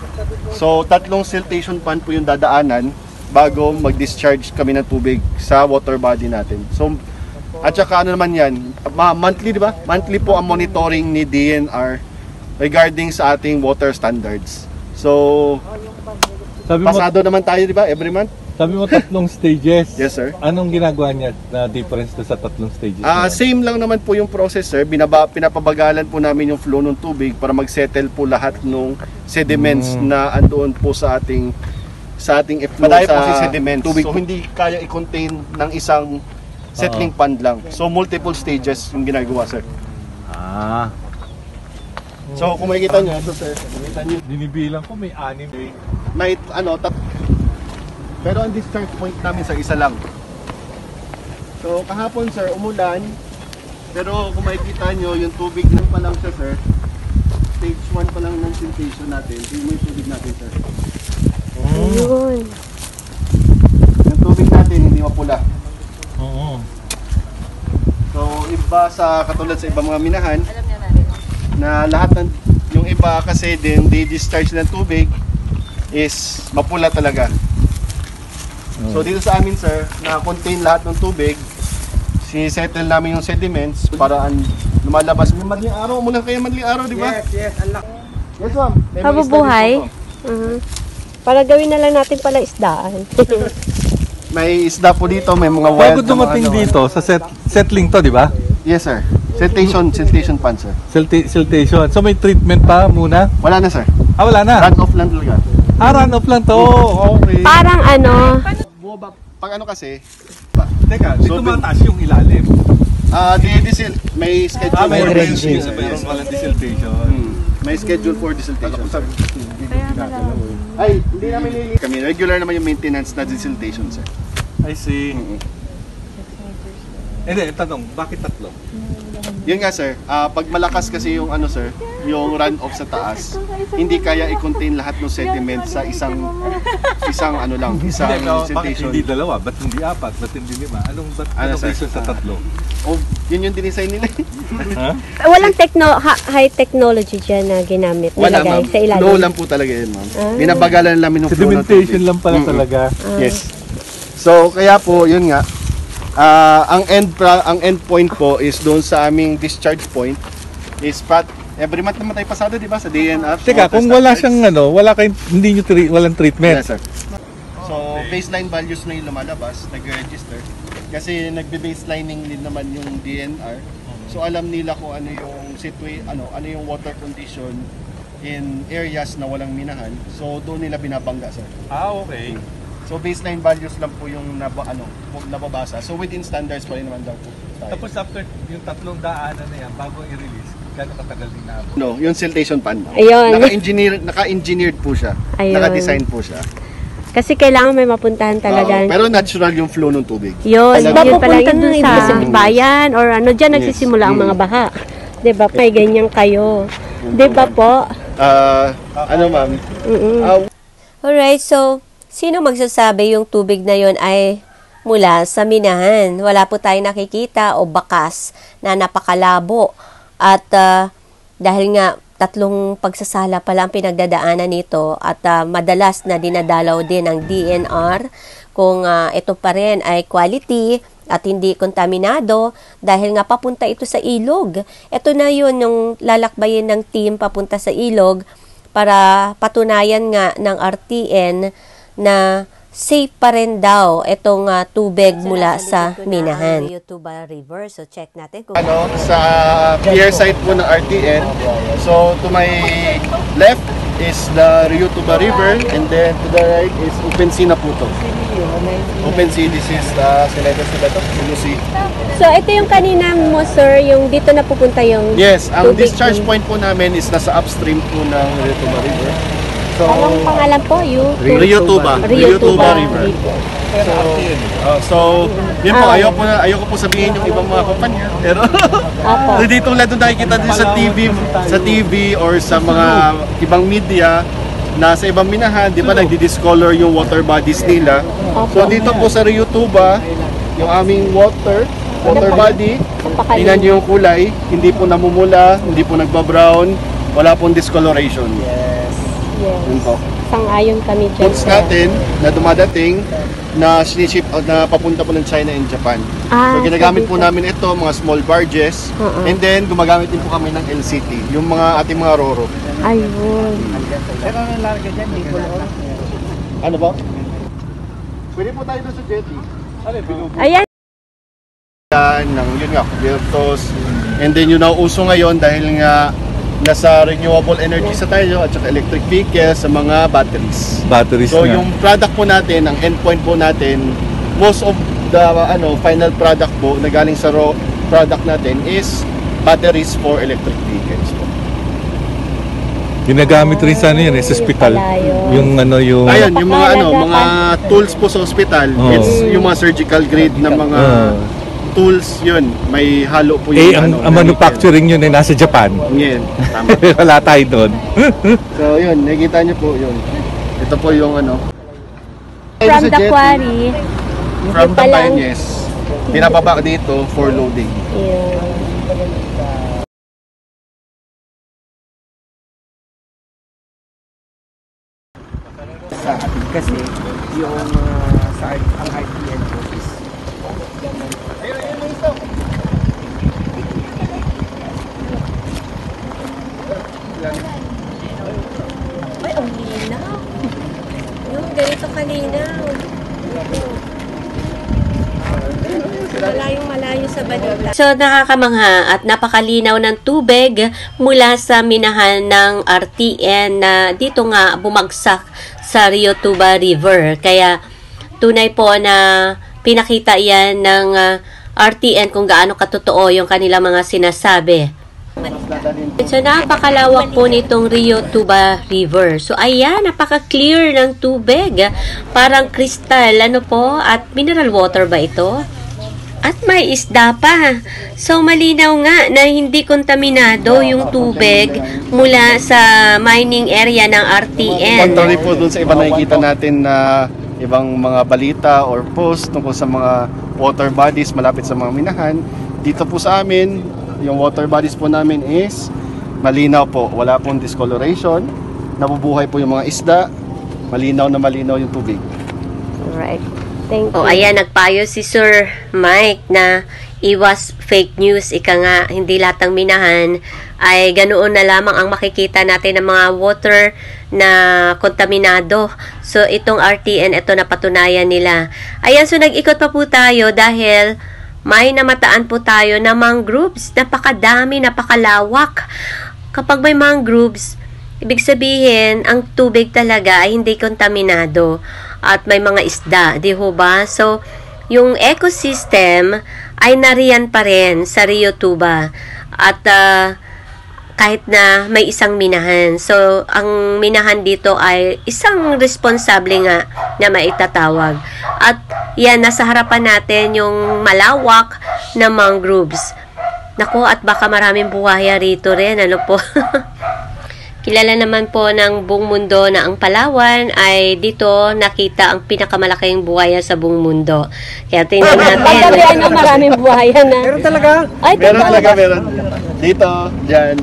So, tatlong siltation pond po yung dadaanan bago mag-discharge kami ng tubig sa water body natin. So, at saka ano naman yan, monthly, di ba? Monthly po ang monitoring ni D N R regarding sa ating water standards. So, Sabi pasado mo, naman tayo, di ba? Every month. Sabi mo tatlong stages. Yes, sir. Anong ginagawa niya na difference sa tatlong stages? Ah, uh, same lang naman po yung process, sir. Binaba, pinapabagalan po namin yung flow ng tubig para mag-settle po lahat ng sediments mm. na andoon po sa ating sa ating effluent Madami sa po kasi sediments. tubig. So hindi kaya i-contain ng isang settling pond lang. So multiple stages yung ginagawa, sir. Ah. So kung makikita nyo, ito sir, makikita nyo, Binibilang ko may anim eh. may ano, tat pero ang discharge point namin sa isa lang. So kahapon sir, umulan, pero kung makikita nyo, yung tubig lang pa lang siya sir, stage one pa lang ng siltation natin, yung may tubig natin sir. Ayun. Yung tubig natin hindi mapula. Oo. So iba sa katulad sa ibang mga minahan, na lahat ng yung iba kasi din they discharge ng tubig is mapula talaga. So dito sa amin sir, na-contain lahat ng tubig, si-settle namin yung sediments para an lumalabas. May madaling araw, umulan kayo madaling araw, di ba? Yes, yes, unlock. Yes ma'am. May mga Mabubuhay? isda dito, ma'am. Uh-huh. Para gawin na lang natin pala isdaan. May isda po dito, may mga wild Bago na mga dumating ano. dito sa set, settling to, di ba? Yes sir. Siltation, siltation pond sir. Silti- siltation. So may treatment pa muna? Wala na sir. Ah, wala na. Run off lang talaga. Ah, run off lang to. Okay. Parang ano, Bumaba- Pag ano kasi, Teka, di So, tumataas yung ilalim. ah di disil may schedule Ah, may for dredging. desiltation. Mayroon palang desiltation. Hmm. May schedule for desiltation. Ay, hindi namin nili kami. Regular naman yung maintenance na desiltation, sir. I see. Hindi, tanong, bakit tatlo? Yun nga, sir. Ah, pag malakas kasi yung ano, sir, yung runoff sa taas, hindi kaya i-contain lahat ng sediment sa isang isang ano lang, isang Hindi, no, bakit desiltation. hindi dalawa? Ba't hindi apat? Ba't hindi lima? Anong, ba't, Ano, anong sir? reason sa tatlo? Oh, yun yung dinesign nila. Ha? walang techno ha- high technology dyan na ginamit. Wala, nilagay ma'am. sa ilalim. Low lang po talaga yun, ma'am. Ah. Binabagalan namin ng flow ng Sedimentation tubig. lang pala Mm-mm. talaga. Yes. So kaya po, yun nga. ah, ang end pra, ang end point po is doon sa aming discharge point is pat every month naman tayo pasado, di ba, sa D N R. Teka, kung wala siyang ano, wala kayong, hindi nyo tri- walang treatment. Yes, sir. So baseline values na yung lumalabas, nag-register. Kasi nagbe-baselining din naman yung D N R. So alam nila kung ano yung situa- ano ano yung water condition in areas na walang minahan. So doon nila binabangga, sir. Ah, okay. So baseline values lang po yung naba, ano, nababasa. So within standards pa rin naman daw po tayo. Tapos after yung tatlong daanan na yan, bago i-release, gano'ng katagal din na ako? No, yung siltation pan. Ayun. Naka-engineer, naka-engineered po siya. Ayun. Naka-design po siya. Kasi kailangan may mapuntahan talaga. Oo, pero natural yung flow ng tubig. Yun, Talaga. yun pala Mapupunta yun dun sa sa bayan or ano, dyan Yes. nagsisimula ang Mm. mga baha. 'Di ba? May ganyan kayo. 'Di ba po? Ah, ano ma'am? Mm-mm. Ah, Alright, so sino magsasabi yung tubig na yon ay mula sa minahan? Wala po tayong nakikita o bakas na napakalabo. At ah, dahil nga tatlong pagsasala pala ang pinagdadaanan nito at ah, madalas na dinadalaw din ng D N R kung ah, ito pa rin ay quality at hindi kontaminado dahil nga papunta ito sa ilog. Ito na yun yung lalakbayin ng team papunta sa ilog para patunayan nga ng R T N na safe pa rin daw itong uh, tubig mula sa minahan. Yotuba River, so check natin kung ano, sa pier side po ng R T N. So to my left is the Ryutuba River and then to the right is Open Sea na po to. Open Sea, this is the Siletes na to, Sulusi. So ito yung kanina mo sir, yung dito na pupunta yung Yes, ang tubig discharge dun. point po namin is nasa upstream po ng Ryutuba River. So, Anong pangalan po? You? Ryutuba. Ryutuba River. River. So, uh, so yun po, ayaw po, na, ayaw ko po sabihin yung ibang mga kumpanya. Pero, Apo. hindi tulad nung nakikita din sa T V, sa T V or sa mga ibang media na sa ibang minahan, di ba, nagdi-discolor yung water bodies nila. So, dito po sa Ryutuba, yung aming water, water body, tingnan niyo yung kulay, hindi po namumula, hindi po nagbabrown, wala pong discoloration. Yes. Yun po. Sang-ayon kami dyan. Boats sir. natin na dumadating na siniship out na papunta po ng China and Japan. Ah, So ginagamit po dito. namin ito, mga small barges, Oo. and then gumagamit din po kami ng L C T, yung mga ating mga roro. Ayun. Ano ba? Pwede po tayo doon sa jetty. Ayan. Yan, ng yun nga, Bertos. And then yung nauuso ngayon dahil nga nasa renewable energy sa tayo at saka electric vehicles sa mga batteries. Batteries So na. yung product po natin, ang endpoint po natin, most of the ano final product po na galing sa raw product natin is batteries for electric vehicles po. Ginagamit rin sa ano yan eh, sa hospital. Pala yun. Yung ano yung... Ayun, yung mga ano, Napakahalaga mga tools po sa hospital, Oh. it's yung mga surgical grade na mga Ah. tools yun, may halo po eh, yung ang, ano, ang na manufacturing yun ay nasa Japan. nickel. Yan, tama. Wala tayo doon. So yun, nakikita niyo po yun. Ito po yung ano. From Sa the jetty, quarry, From the pa lang- mine, yes. Pinababa dito for loading. yun. Sa atin kasi yung uh, sa ang R T N po is Ay, ang linaw. Yung ganito kalinaw. Malayong malayo sa balita. So, nakakamangha at napakalinaw ng tubig mula sa minahan ng R T N na dito nga bumagsak sa Rio Tuba River. Kaya, tunay po na pinakita yan ng uh, R T N kung gaano katotoo yung kanilang mga sinasabi. So, napakalawak po nitong Rio Tuba River. So, ayan, napaka-clear ng tubig. Parang kristal, ano po? At mineral water ba ito? At may isda pa. So, malinaw nga na hindi kontaminado yung tubig mula sa mining area ng R T N. Contrary po dun sa iba nakikita natin na ibang mga balita or post tungkol sa mga water bodies malapit sa mga minahan. Dito po sa amin, yung water bodies po namin is malinaw po. Wala pong discoloration. Nabubuhay po yung mga isda. Malinaw na malinaw yung tubig. Alright. Thank you. O, ayan, nagpayo si Sir Mike na iwas fake news. Ika nga, hindi lahat ng minahan ay ganoon na lamang ang makikita natin ng mga water na kontaminado. So, itong R T N, ito na patunayan nila. Ayan, so nag-ikot pa po tayo dahil may namataan po tayo na mangroves. Napakadami, napakalawak. Kapag may mangroves, ibig sabihin, ang tubig talaga ay hindi kontaminado. At may mga isda, di ho ba? So, yung ecosystem ay nariyan pa rin sa Rio Tuba. At uh, kahit na may isang minahan. So, ang minahan dito ay isang responsable nga na maitatawag. At yan, nasa harapan natin yung malawak na mangroves. Naku, at baka maraming buhaya rito rin. Ano po? Kilala naman po ng buong mundo na ang Palawan ay dito nakita ang pinakamalaking buhaya sa buong mundo. Kaya tingnan natin. Pagkabi ano, maraming buhaya na. Meron talaga. Ay, Meron totoo. talaga, meron. Dito, dyan.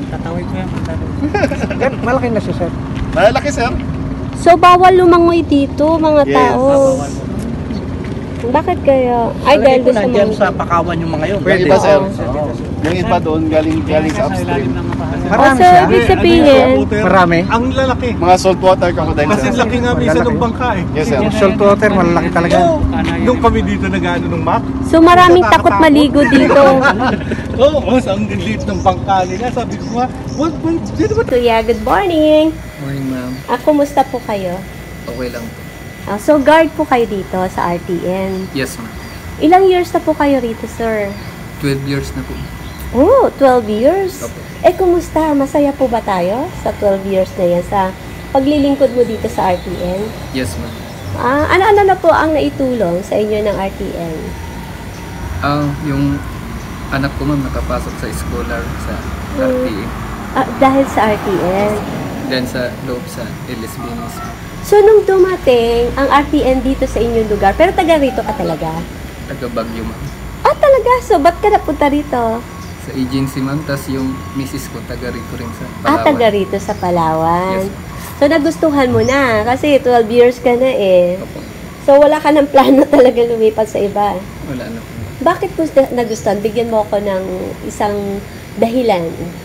Yan, malaki na siya, sir. Malaki, sir. So, bawal lumangoy dito, mga Yes. tao. Bakit kaya? Ay, dahil doon sa mga... sa Pakawan yung mga yun. Yung iba, sir. Oo. Yung iba doon, galing, galing sa upstream. Oh, so, ibig sabihin, Marami. Ang lalaki. Mga saltwater crocodile, Kasi sir. laki nga minsan ng bangka eh. Yes, sir. Salt water, malalaki talaga. Oo, nung kami dito nag-ano ng map. so maraming takot maligo dito. Oo, oh, ang liit ng bangka nila. Sabi ko nga, what, what, sino ba? Kuya, good morning. Morning, ma'am. Ah, kumusta po kayo? Okay lang po. Ah, so, guard po kayo dito sa R T N. Yes, ma'am. Ilang years na po kayo rito, sir? twelve years na po. Oh, twelve years? Opo. Eh, kumusta? Masaya po ba tayo sa twelve years na yan sa paglilingkod mo dito sa R T N? Yes, ma'am. Ah, ano-ano na po ang naitulong sa inyo ng R T N? Ah, yung anak ko, ma'am, nakapasok sa scholar sa R T E. Ah, dahil sa R T N. Then sa loob sa L S B N S. So, nung dumating ang R T N dito sa inyong lugar, pero taga rito ka talaga? Taga Baguio, ma'am. Ah, talaga? So, ba't ka napunta rito? Sa agency, ma'am. Tapos yung misis ko, taga rito rin sa Palawan. Ah, taga rito sa Palawan. Yes. So, nagustuhan mo na kasi twelve years ka na eh. Opo. So, wala ka ng plano talaga lumipat sa iba. Wala na po. Bakit mo na- nagustuhan? Bigyan mo ako ng isang dahilan.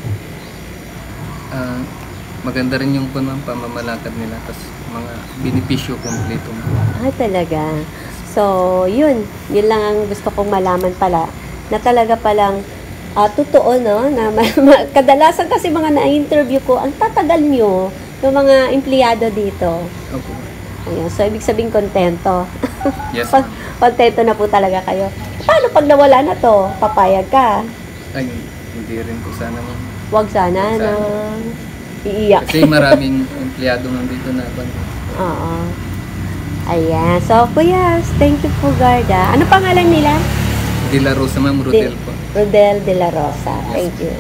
Ah, maganda rin yung kung ma'am, pamamalakad nila. Tapos mga benepisyo kompleto, ma'am. Ah, talaga. So, yun. Yun lang ang gusto kong malaman pala. Na talaga palang Ah, totoo, no? Na ma- ma- kadalasan kasi mga na-interview ko, ang tatagal nyo, yung mga empleyado dito. Opo. Ayun, so, ibig sabihin, kontento. Yes, Kon- Kontento na po talaga kayo. Paano pag nawala na to? Papayag ka? Ay, hindi rin po sana ma'am. Huwag sana, Sana. no? Iiyak. Kasi maraming empleyado nandito na ban. Oo. Ayan. So, kuya, thank you po, Garda. Ano pangalan nila? De La Rosa ma'am, Rodel po. Rodel de la Rosa. Thank you.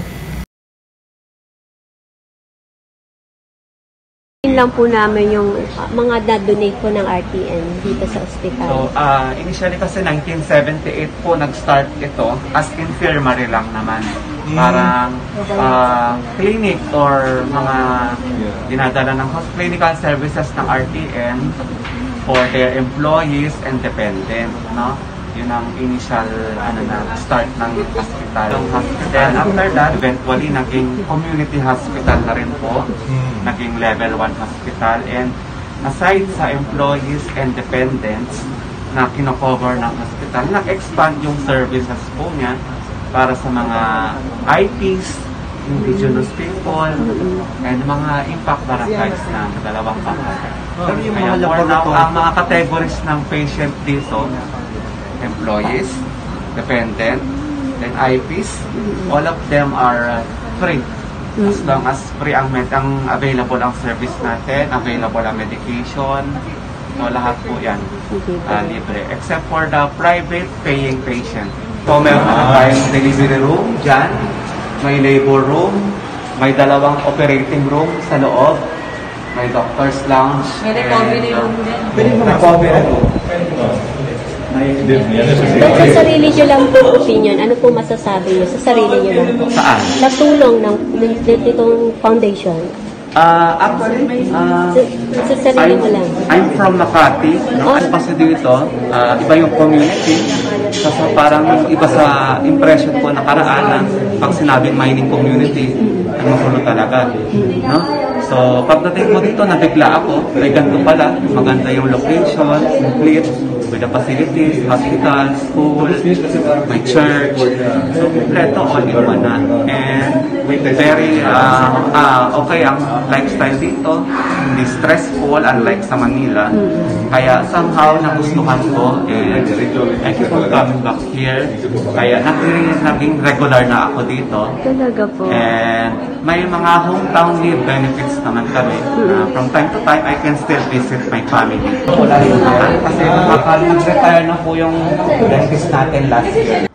Yun lang po namin yung uh, mga na-donate po ng R T N dito sa ospital. So, uh, initially kasi nineteen seventy-eight po nag-start ito as infirmary lang naman. Parang uh, clinic or mga dinadala ng host clinical services ng R T N for their employees and dependent, no? Yun ang initial ano na start ng hospital. Yung hospital. Then after that, eventually naging community hospital na rin po. Naging level one hospital. And aside sa employees and dependents na kino-cover ng hospital, nag-expand yung services po niya para sa mga I Ps, indigenous people, and mga impact barangays na dalawang barangay. Kaya for now, ang mga categories ng patient dito, employees, dependent, and I Ps, all of them are uh, free. As long as free ang, med ang available ang service natin, available ang medication, so lahat po yan uh, libre. Except for the private paying patient. So meron na tayong delivery room dyan, may labor room, may dalawang operating room sa loob, may doctor's lounge, May recovery room din. recovery room. Sa sarili nyo lang po opinion, ano po masasabi nyo sa sarili nyo lang po? Saan? Sa tulong ng, ng itong foundation. Uh, actually, uh, Sa, sa sarili I'm, mo lang. I'm from Makati. No? Kasi dito, uh, iba yung community. So, so parang iba sa impression ko nakaraan na pag sinabing mining community, ang magulo talaga. No? So, pagdating ko dito, nabigla ako. Ay, ganito pala. Maganda yung location, complete, with the facilities, hospital, school, my church. So, kompleto, all in one na. And very uh, uh, okay ang lifestyle dito. Hindi stressful, unlike sa Manila. Kaya somehow nagustuhan ko and I keep on coming back here. Kaya naging, naging regular na ako dito. Talaga po. And may mga hometown leave benefits naman kami. Uh, from time to time, I can still visit my family. Wala rin naman kasi makaka-retire na po yung dentist natin last year.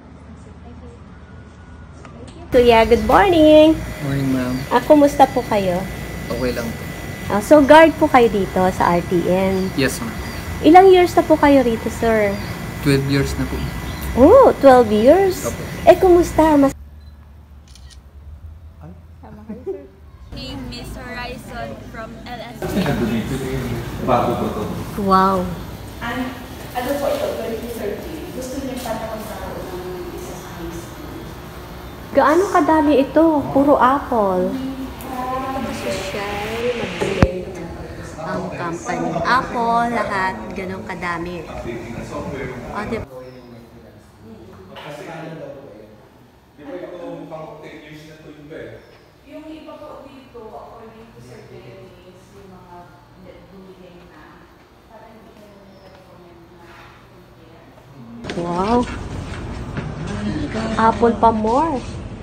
Kuya, good morning. Morning ma'am. Ah, kumusta po kayo? Okay lang po. Ah, so, guard po kayo dito sa R T N. Yes ma'am. Ilang years na po kayo rito, sir? twelve years na po. Oh, twelve years? Opo. Eh, kumusta? Mas Miss Horizon from L S P. Bago po to. wow. Ano po ito? twenty thirteen. Gusto niyo patawag sa ng isa sa high school. Gaano kadami ito? Puro apple. Social, mag-blend ang company. Apple, lahat, ganun kadami. O, di ba? Yung iba po dito, according to Sir Dennis, yung mga building na, parang hindi ka nila recommend na compare. Wow. Apple pa more.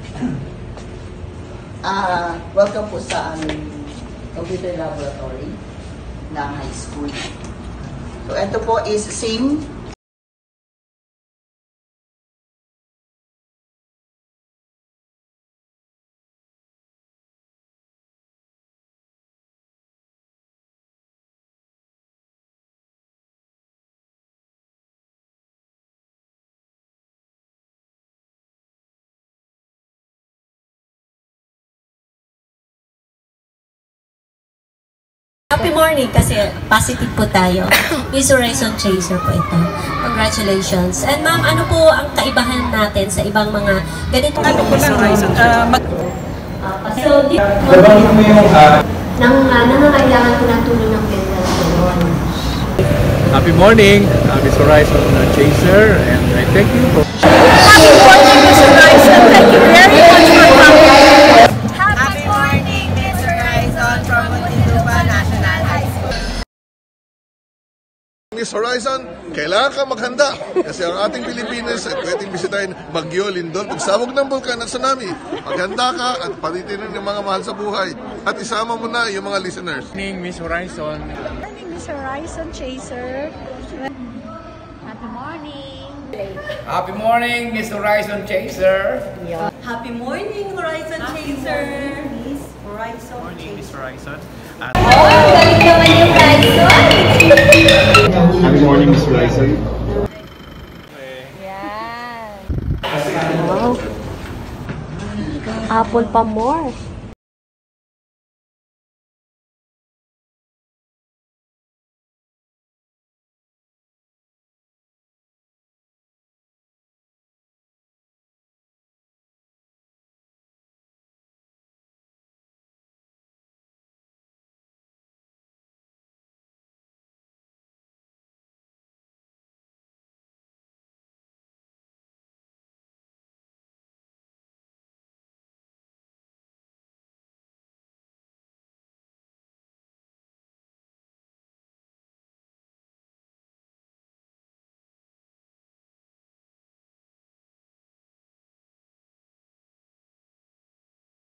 Ah, welcome po sa aming computer laboratory ng high school. So, ito po is same. Happy morning kasi positive po tayo. Miss Horizon Chaser po ito. Congratulations. And ma'am, ano po ang kaibahan natin sa ibang mga ganito? Ano po Miss Horizon? Uh, mag so, di nang uh, nangangailangan po ng tulong ng dental salon. Happy morning, uh, Miss Horizon uh, Chaser, and I thank you for Happy morning, Miss Horizon. Thank you very much for coming. Happy morning, Miss Horizon from Muntinlupa National High School. Miss Horizon, kailangan ka maghanda kasi ang ating Pilipinas ay pwedeng bisitahin Bagyo, Lindol, pagsabog ng bulkan at tsunami. Maghanda ka at patitinan ng mga mahal sa buhay at isama mo na yung mga listeners. Good morning, Miss Horizon. Good morning, Miss Horizon Chaser. Happy morning. Happy morning, Miss Horizon Chaser. Happy morning, Horizon Chaser. Miss Horizon Morning, Miss Horizon. Happy morning, Miss Horizon. Wow. Apple pa more.